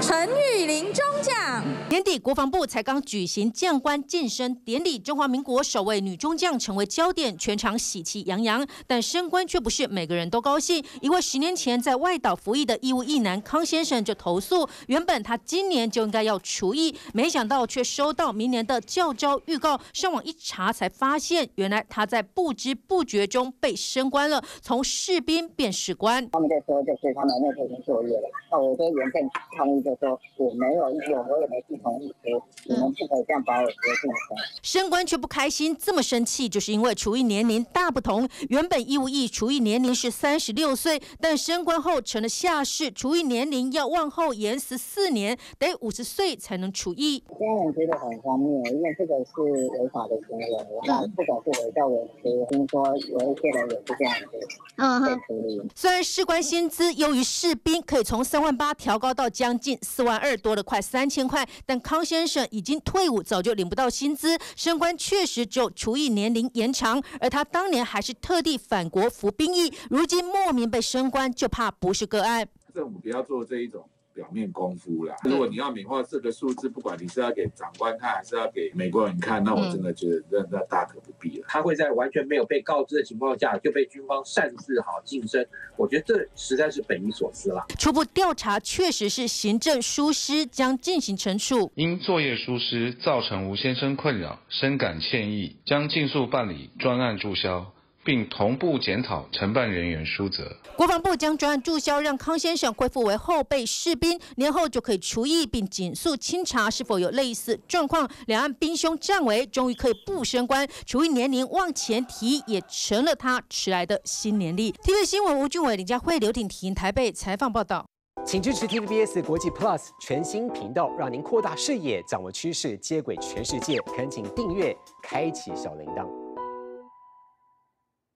陈玉玲中将。 年底国防部才刚举行将官晋升典礼，中华民国首位女中将成为焦点，全场喜气洋洋。但升官却不是每个人都高兴。一位10年前在外岛服役的义务役男康先生就投诉，原本他今年就应该要除役，没想到却收到明年的教招预告。上网一查才发现，原来他在不知不觉中被升官了，从士兵变士官。 他们在说，就是他们那时候已经就业了。那我跟原政抗议就说，我没有意愿，我也没去同意说，你们不可以这样把我决定升。 升官却不开心，这么生气，就是因为除役年龄大不同。原本义务役除役年龄是36岁，但升官后成了下士，除役年龄要往后延14年，得50岁才能除役。 家人觉得很荒谬，因为这个是违法的行为。那不管是伪造文书，听说有一些人也是这样子被处理。 虽然士官薪资优于士兵，可以从38000调高到将近42000，多了快3000块，但康先生已经退伍，早就领不到薪资。升官确实只有除役年龄延长，而他当年还是特地返国服兵役，如今莫名被升官，就怕不是个案。 政府不要做这一种表面功夫啦。如果你要美化这个数字，不管你是要给长官看，还是要给美国人看，那我真的觉得那大可不必了。 他会在完全没有被告知的情况下就被军方擅自晋升，我觉得这实在是匪夷所思了。 初步调查确实是行政疏失，将进行惩处。 因作业疏失造成吴先生困扰，深感歉意，将尽速办理专案注销，并同步检讨承办人员疏责。 国防部将专案注销，让康先生恢复为后备士兵，年后就可以除役，并紧速清查是否有类似状况。两岸兵凶战危，终于可以不升官，除役年龄往前提，也成了他迟来的新年历。TVB 新闻吴俊伟、林佳慧、刘婷婷台北采访报道。 请支持 TVBS 国际 Plus 全新频道，让您扩大视野，掌握趋势，接轨全世界。恳请订阅，开启小铃铛。